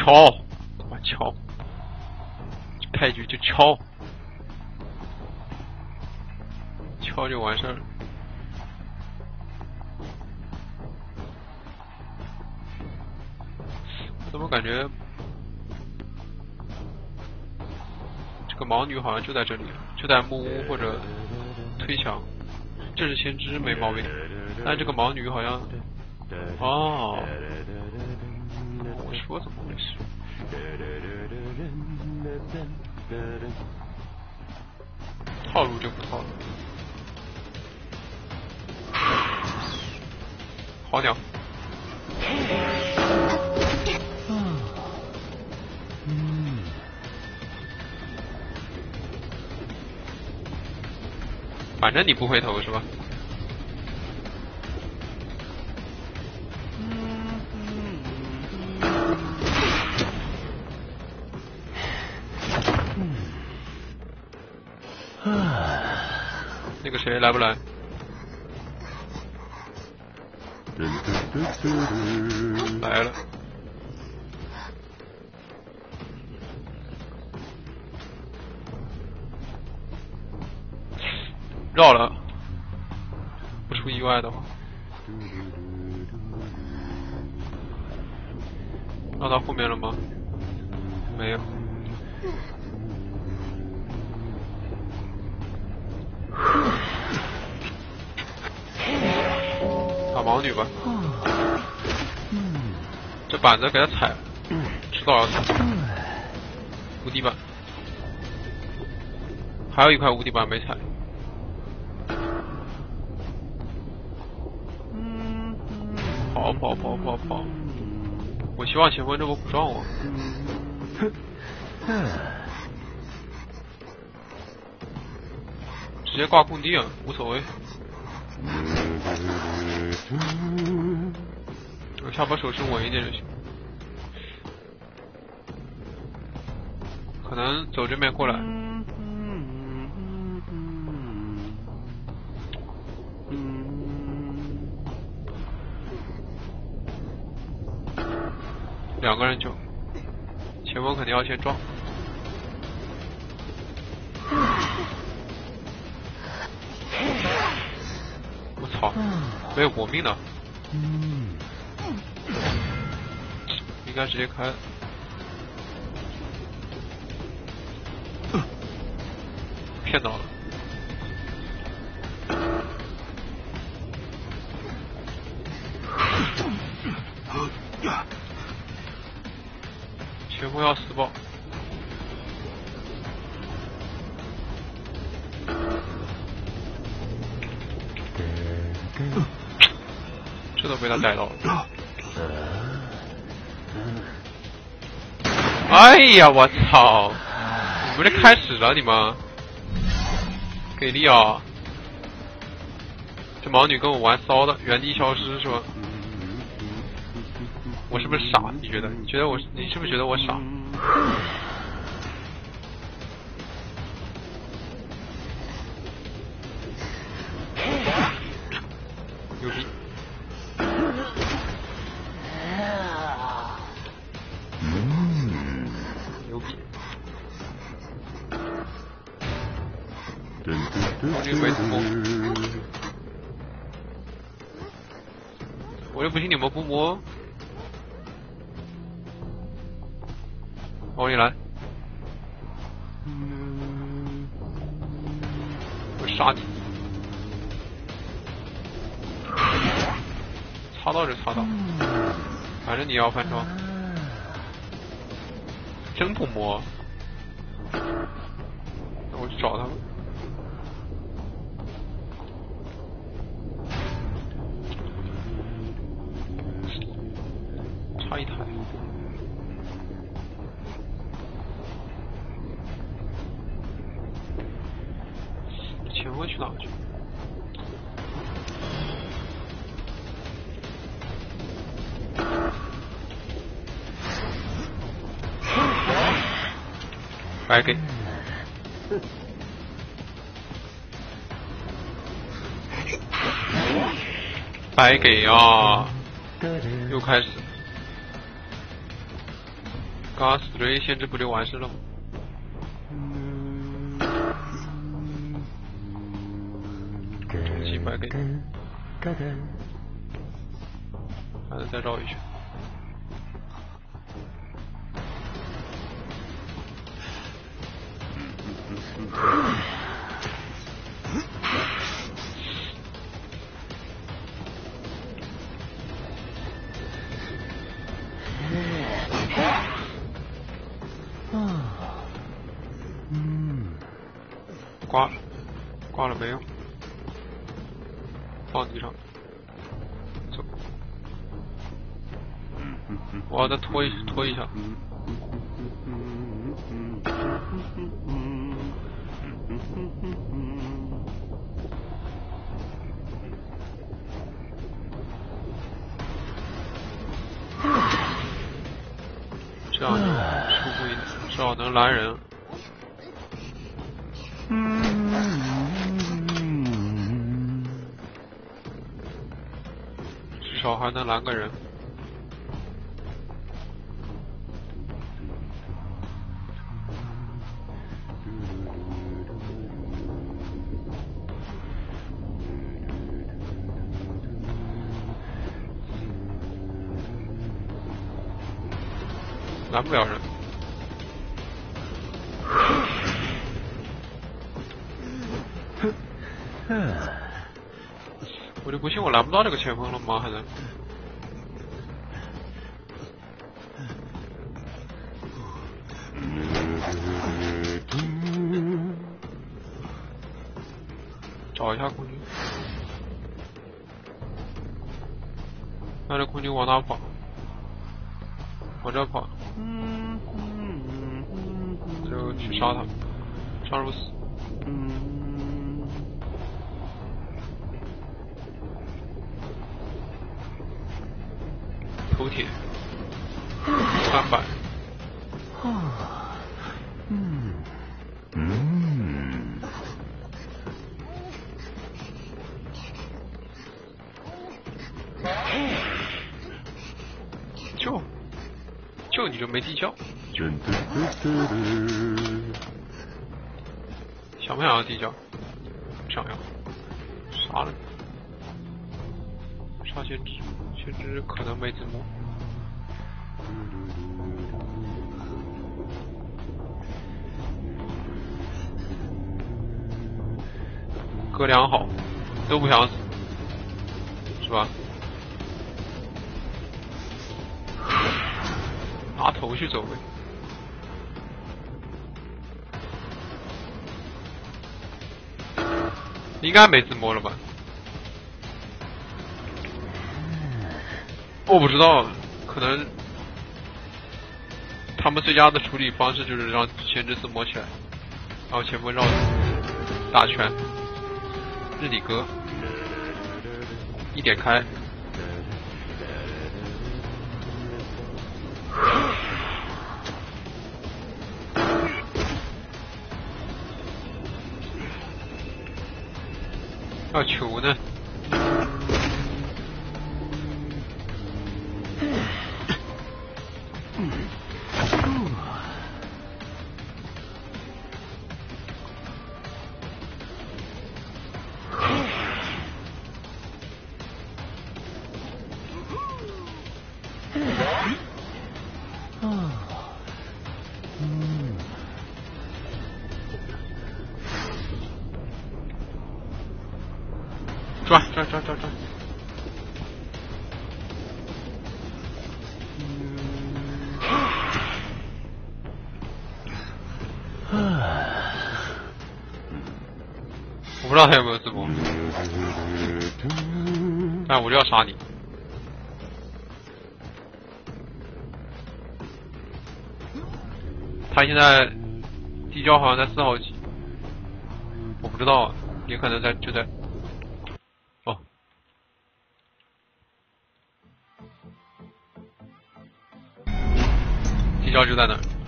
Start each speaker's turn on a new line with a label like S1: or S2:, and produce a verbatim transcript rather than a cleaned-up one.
S1: 敲，他妈敲，开局就敲，敲就完事儿了。我怎么感觉这个盲女好像就在这里，就在木屋或者推墙。这是先知没毛病，但这个盲女好像，哦，我说怎么回事？套路就不套路，好鸟。反正你不回头是吧？那个谁来不来？来了。绕了，不出意外的话，绕到后面了吗？没有。打盲女吧。这板子给他踩，迟早要踩。无敌板，还有一块无敌板没踩。跑跑跑跑跑！我希望前锋这波不撞我。直接挂空地啊，无所谓。我下把手势稳一点就行。可能走这边过来。两个人救，前锋肯定要先撞。我操，没有搏命的，应该直接开。骗到了。前锋要死爆。这都被他逮到了。哎呀，我操！你们这开始了，你们给力啊！这盲女跟我玩骚的，原地消失是吧？我是不是傻？你觉得？你觉得我？你是不是觉得我傻？牛逼！牛逼！我这个没成功，我就不信你们不摸。往里来！我杀你！擦到就擦到，反正你要翻窗，真不摸，那我去找他们。差一台。前锋去哪去？白给。白给啊！又开始。 刚死追限制不就完事了吗？重新白给，还能再绕一圈。挂了，挂了没有？放地上，走。我要再拖一拖一下。这样就舒服一点，至少能拦人。至少还能拦个人。拦不了人。我就不信我拦不到这个前锋了吗？还能？找一下空军。那这空军往哪跑？往这跑。就去杀他，杀入死。头铁，三百。嗯嗯。就就你这没地窖。想不想要地窖？想要。杀了你。杀先知，先知可能没字幕。哥俩好，都不想死，是吧？拿头去走呗。应该没字幕了吧？我不知道，可能他们最佳的处理方式就是让先知字幕起来，然后前锋绕打拳，日里哥一点开。要球呢？转转转转转！我不知道他有没有字幕，但我就要杀你。他现在地窖好像在四号机，我不知道啊，也可能在就在。哦，地窖就在那儿。